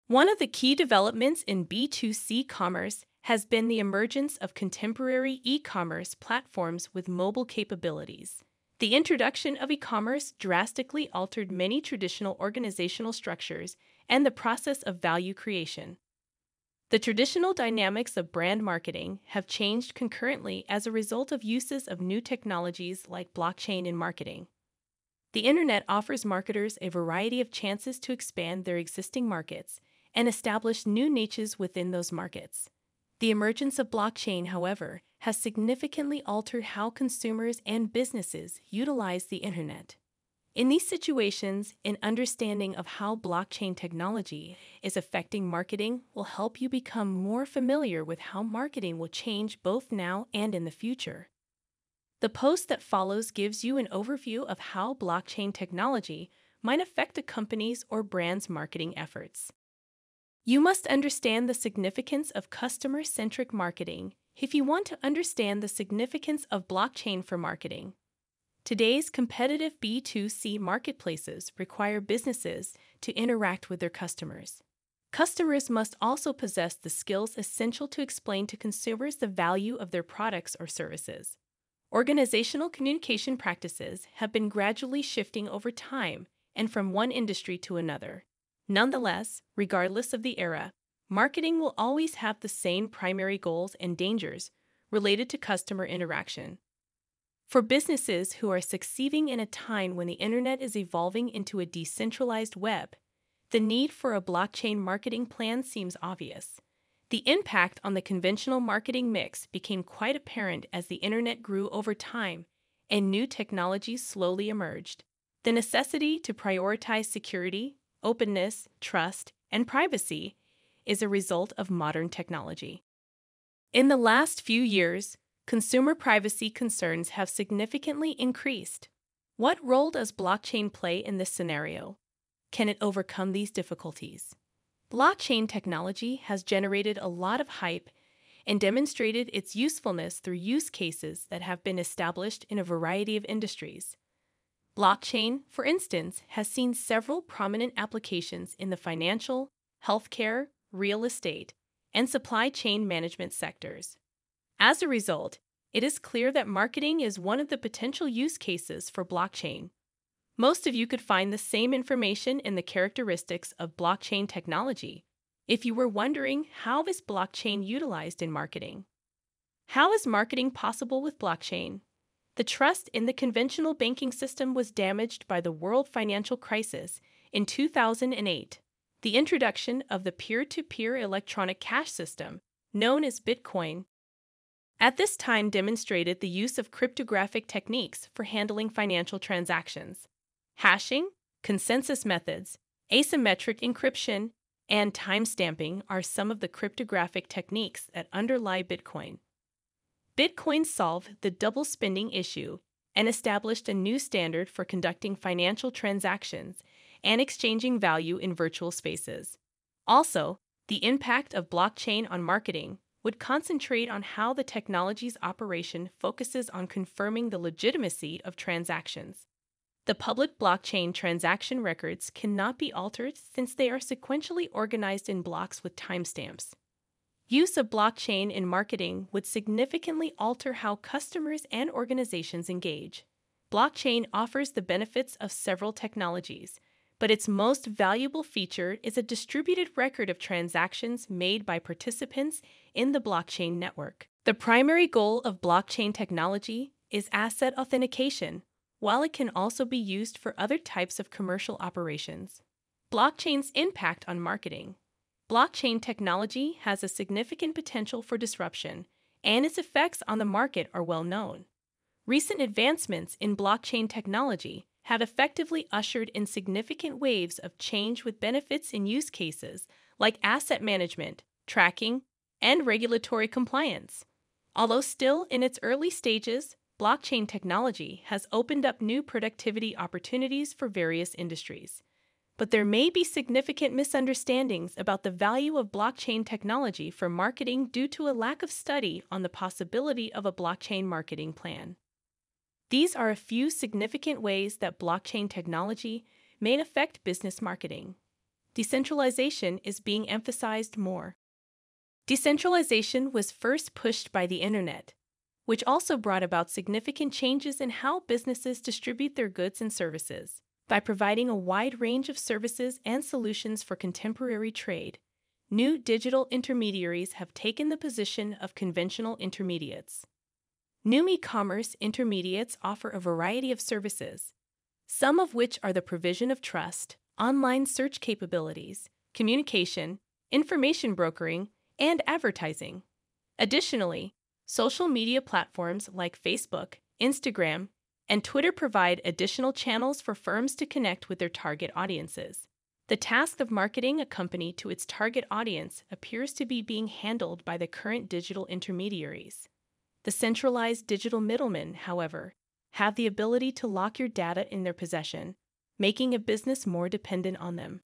One of the key developments in B2C commerce has been the emergence of contemporary e-commerce platforms with mobile capabilities. The introduction of e-commerce drastically altered many traditional organizational structures and the process of value creation. The traditional dynamics of brand marketing have changed concurrently as a result of uses of new technologies like blockchain in marketing. The internet offers marketers a variety of chances to expand their existing markets and establish new niches within those markets. The emergence of blockchain, however, has significantly altered how consumers and businesses utilize the internet. In these situations, an understanding of how blockchain technology is affecting marketing will help you become more familiar with how marketing will change both now and in the future. The post that follows gives you an overview of how blockchain technology might affect a company's or brand's marketing efforts. You must understand the significance of customer-centric marketing if you want to understand the significance of blockchain for marketing. Today's competitive B2C marketplaces require businesses to interact with their customers. Customers must also possess the skills essential to explain to consumers the value of their products or services. Organizational communication practices have been gradually shifting over time and from one industry to another. Nonetheless, regardless of the era, marketing will always have the same primary goals and dangers related to customer interaction. For businesses who are succeeding in a time when the internet is evolving into a decentralized web, the need for a blockchain marketing plan seems obvious. The impact on the conventional marketing mix became quite apparent as the internet grew over time and new technologies slowly emerged. The necessity to prioritize security, openness, trust, and privacy is a result of modern technology. In the last few years, consumer privacy concerns have significantly increased. What role does blockchain play in this scenario? Can it overcome these difficulties? Blockchain technology has generated a lot of hype and demonstrated its usefulness through use cases that have been established in a variety of industries. Blockchain, for instance, has seen several prominent applications in the financial, healthcare, real estate, and supply chain management sectors. As a result, it is clear that marketing is one of the potential use cases for blockchain. Most of you could find the same information in the characteristics of blockchain technology if you were wondering how is blockchain utilized in marketing. How is marketing possible with blockchain? The trust in the conventional banking system was damaged by the world financial crisis in 2008. The introduction of the peer-to-peer electronic cash system, known as Bitcoin, at this time demonstrated the use of cryptographic techniques for handling financial transactions. Hashing, consensus methods, asymmetric encryption, and timestamping are some of the cryptographic techniques that underlie Bitcoin. Bitcoin solved the double spending issue and established a new standard for conducting financial transactions and exchanging value in virtual spaces. Also, the impact of blockchain on marketing would concentrate on how the technology's operation focuses on confirming the legitimacy of transactions. The public blockchain transaction records cannot be altered since they are sequentially organized in blocks with timestamps. Use of blockchain in marketing would significantly alter how customers and organizations engage. Blockchain offers the benefits of several technologies, but its most valuable feature is a distributed record of transactions made by participants in the blockchain network. The primary goal of blockchain technology is asset authentication, while it can also be used for other types of commercial operations. Blockchain's impact on marketing. Blockchain technology has a significant potential for disruption, and its effects on the market are well known. Recent advancements in blockchain technology have effectively ushered in significant waves of change with benefits in use cases like asset management, tracking, and regulatory compliance. Although still in its early stages, blockchain technology has opened up new productivity opportunities for various industries. But there may be significant misunderstandings about the value of blockchain technology for marketing due to a lack of study on the possibility of a blockchain marketing plan. These are a few significant ways that blockchain technology may affect business marketing. decentralization is being emphasized more. Decentralization was first pushed by the internet, which also brought about significant changes in how businesses distribute their goods and services. By providing a wide range of services and solutions for contemporary trade, new digital intermediaries have taken the position of conventional intermediates. New e-commerce intermediates offer a variety of services, some of which are the provision of trust, online search capabilities, communication, information brokering, and advertising. Additionally, social media platforms like Facebook, Instagram, and Twitter provide additional channels for firms to connect with their target audiences. The task of marketing a company to its target audience appears to be being handled by the current digital intermediaries. The centralized digital middlemen, however, have the ability to lock your data in their possession, making a business more dependent on them.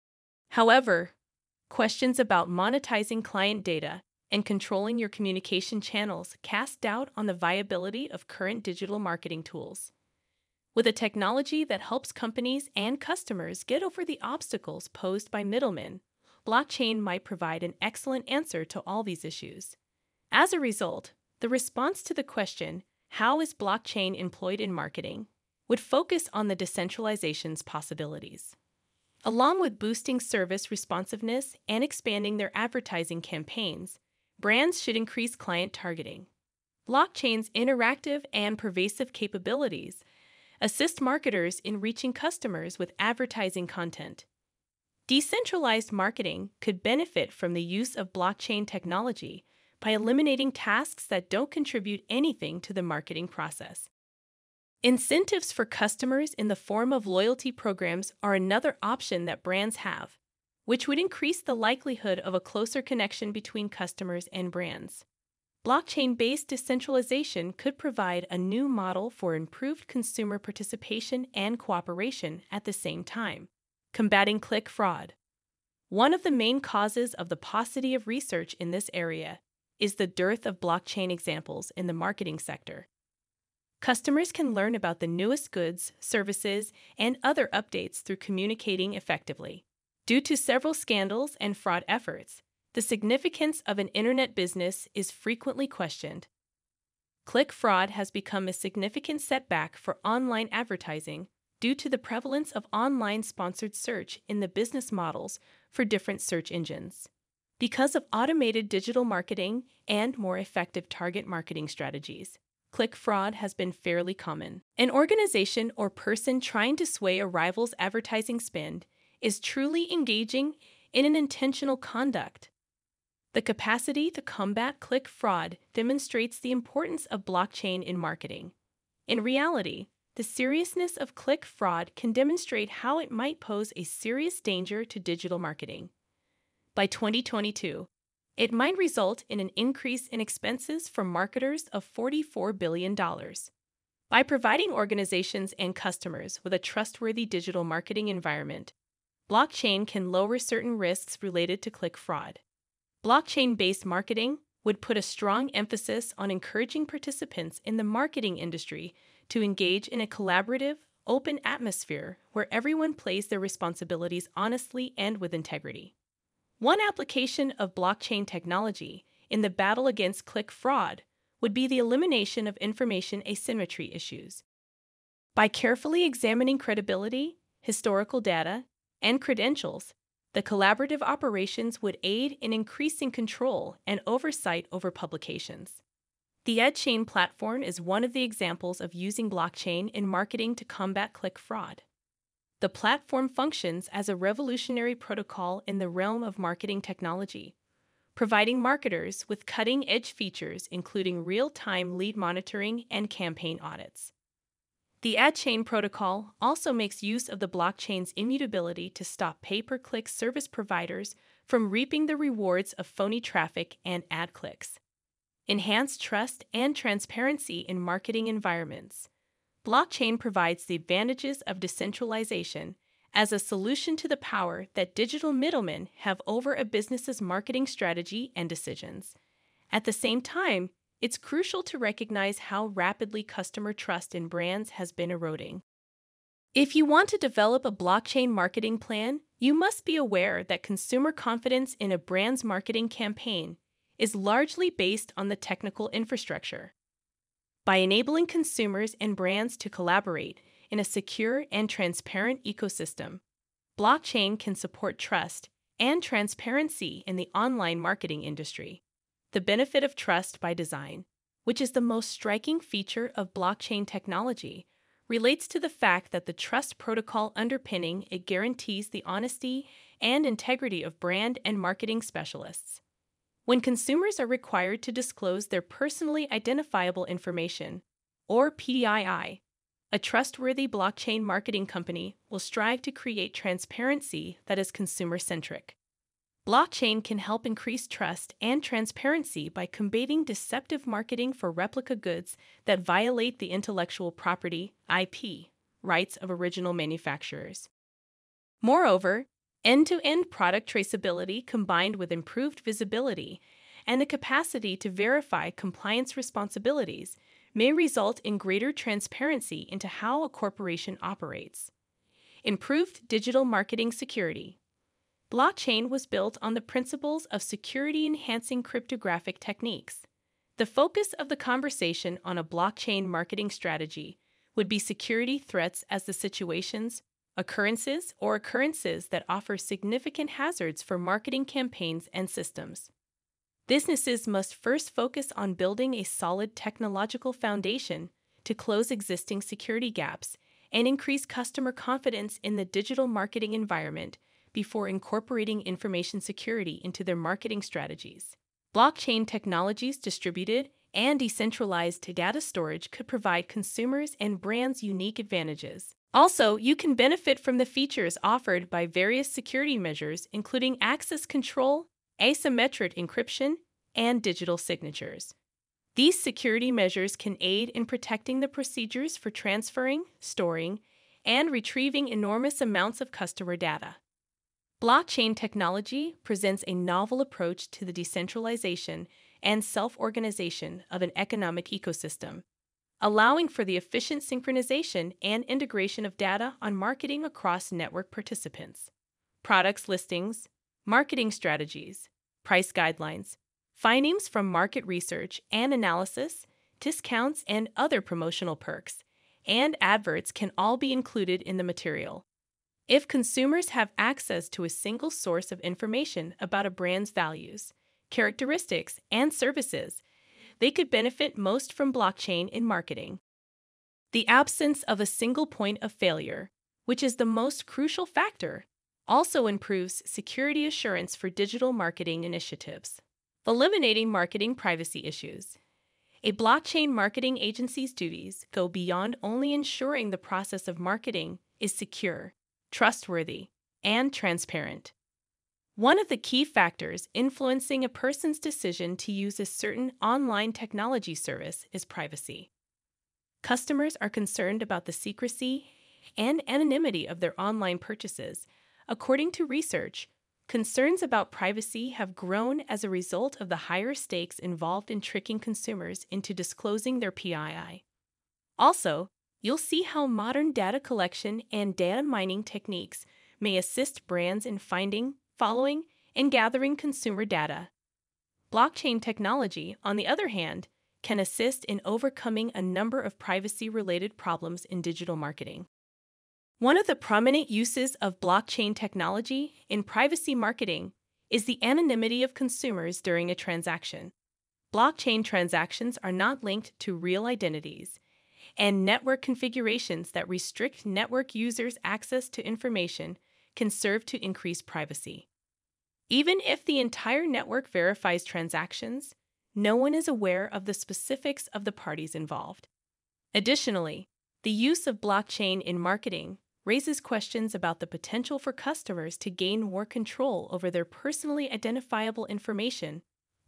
However, questions about monetizing client data and controlling your communication channels cast doubt on the viability of current digital marketing tools. With a technology that helps companies and customers get over the obstacles posed by middlemen, blockchain might provide an excellent answer to all these issues. As a result, the response to the question, "How is blockchain employed in marketing?" would focus on the decentralization's possibilities. Along with boosting service responsiveness and expanding their advertising campaigns, brands should increase client targeting. Blockchain's interactive and pervasive capabilities assist marketers in reaching customers with advertising content. Decentralized marketing could benefit from the use of blockchain technology by eliminating tasks that don't contribute anything to the marketing process. Incentives for customers in the form of loyalty programs are another option that brands have, which would increase the likelihood of a closer connection between customers and brands. Blockchain-based decentralization could provide a new model for improved consumer participation and cooperation at the same time, combating click fraud. One of the main causes of the paucity of research in this area is the dearth of blockchain examples in the marketing sector. Customers can learn about the newest goods, services, and other updates through communicating effectively. Due to several scandals and fraud efforts, the significance of an internet business is frequently questioned. Click fraud has become a significant setback for online advertising due to the prevalence of online sponsored search in the business models for different search engines. Because of automated digital marketing and more effective target marketing strategies, click fraud has been fairly common. An organization or person trying to sway a rival's advertising spend is truly engaging in an intentional conduct. The capacity to combat click fraud demonstrates the importance of blockchain in marketing. In reality, the seriousness of click fraud can demonstrate how it might pose a serious danger to digital marketing. By 2022, it might result in an increase in expenses for marketers of $44 billion. By providing organizations and customers with a trustworthy digital marketing environment, blockchain can lower certain risks related to click fraud. Blockchain-based marketing would put a strong emphasis on encouraging participants in the marketing industry to engage in a collaborative, open atmosphere where everyone plays their responsibilities honestly and with integrity. One application of blockchain technology in the battle against click fraud would be the elimination of information asymmetry issues. By carefully examining credibility, historical data, and credentials, the collaborative operations would aid in increasing control and oversight over publications. The EdChain platform is one of the examples of using blockchain in marketing to combat click fraud. The platform functions as a revolutionary protocol in the realm of marketing technology, providing marketers with cutting-edge features including real-time lead monitoring and campaign audits. The EdChain protocol also makes use of the blockchain's immutability to stop pay-per-click service providers from reaping the rewards of phony traffic and ad clicks. Enhance trust and transparency in marketing environments. Blockchain provides the advantages of decentralization as a solution to the power that digital middlemen have over a business's marketing strategy and decisions. At the same time, it's crucial to recognize how rapidly customer trust in brands has been eroding. If you want to develop a blockchain marketing plan, you must be aware that consumer confidence in a brand's marketing campaign is largely based on the technical infrastructure. By enabling consumers and brands to collaborate in a secure and transparent ecosystem, blockchain can support trust and transparency in the online marketing industry. The benefit of trust by design, which is the most striking feature of blockchain technology, relates to the fact that the trust protocol underpinning it guarantees the honesty and integrity of brand and marketing specialists. When consumers are required to disclose their personally identifiable information, or PII, a trustworthy blockchain marketing company will strive to create transparency that is consumer-centric. Blockchain can help increase trust and transparency by combating deceptive marketing for replica goods that violate the intellectual property (IP) rights of original manufacturers. Moreover, end-to-end product traceability combined with improved visibility and the capacity to verify compliance responsibilities may result in greater transparency into how a corporation operates. Improved digital marketing security. Blockchain was built on the principles of security-enhancing cryptographic techniques. The focus of the conversation on a blockchain marketing strategy would be security threats as the situations, occurrences that offer significant hazards for marketing campaigns and systems. Businesses must first focus on building a solid technological foundation to close existing security gaps and increase customer confidence in the digital marketing environment before incorporating information security into their marketing strategies. Blockchain technologies distributed and decentralized data storage could provide consumers and brands unique advantages. Also, you can benefit from the features offered by various security measures, including access control, asymmetric encryption, and digital signatures. These security measures can aid in protecting the procedures for transferring, storing, and retrieving enormous amounts of customer data. Blockchain technology presents a novel approach to the decentralization and self-organization of an economic ecosystem, allowing for the efficient synchronization and integration of data on marketing across network participants. Products listings, marketing strategies, price guidelines, findings from market research and analysis, discounts and other promotional perks, and adverts can all be included in the material. If consumers have access to a single source of information about a brand's values, characteristics, and services, they could benefit most from blockchain in marketing. The absence of a single point of failure, which is the most crucial factor, also improves security assurance for digital marketing initiatives. Eliminating marketing privacy issues. A blockchain marketing agency's duties go beyond only ensuring the process of marketing is secure, trustworthy, and transparent. One of the key factors influencing a person's decision to use a certain online technology service is privacy. Customers are concerned about the secrecy and anonymity of their online purchases. According to research, concerns about privacy have grown as a result of the higher stakes involved in tricking consumers into disclosing their PII. Also, you'll see how modern data collection and data mining techniques may assist brands in finding, following, and gathering consumer data. Blockchain technology, on the other hand, can assist in overcoming a number of privacy-related problems in digital marketing. One of the prominent uses of blockchain technology in privacy marketing is the anonymity of consumers during a transaction. Blockchain transactions are not linked to real identities, and network configurations that restrict network users' access to information can serve to increase privacy. Even if the entire network verifies transactions, no one is aware of the specifics of the parties involved. Additionally, the use of blockchain in marketing raises questions about the potential for customers to gain more control over their personally identifiable information,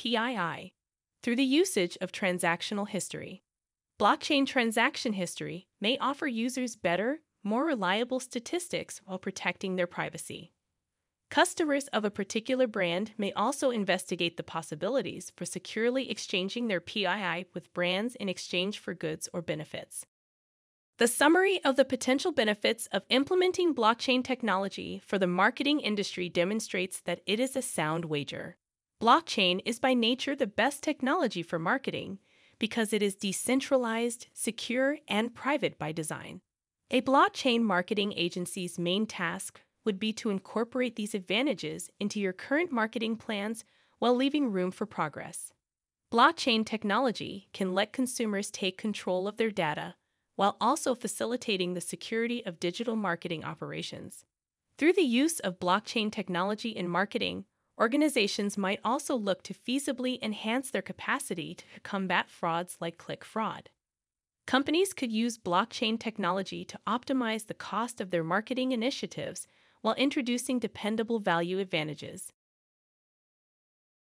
PII, through the usage of transactional history. Blockchain transaction history may offer users better, more reliable statistics while protecting their privacy. Customers of a particular brand may also investigate the possibilities for securely exchanging their PII with brands in exchange for goods or benefits. The summary of the potential benefits of implementing blockchain technology for the marketing industry demonstrates that it is a sound wager. Blockchain is by nature the best technology for marketing because it is decentralized, secure, and private by design. A blockchain marketing agency's main task would be to incorporate these advantages into your current marketing plans while leaving room for progress. Blockchain technology can let consumers take control of their data while also facilitating the security of digital marketing operations. Through the use of blockchain technology in marketing, organizations might also look to feasibly enhance their capacity to combat frauds like click fraud. Companies could use blockchain technology to optimize the cost of their marketing initiatives while introducing dependable value advantages.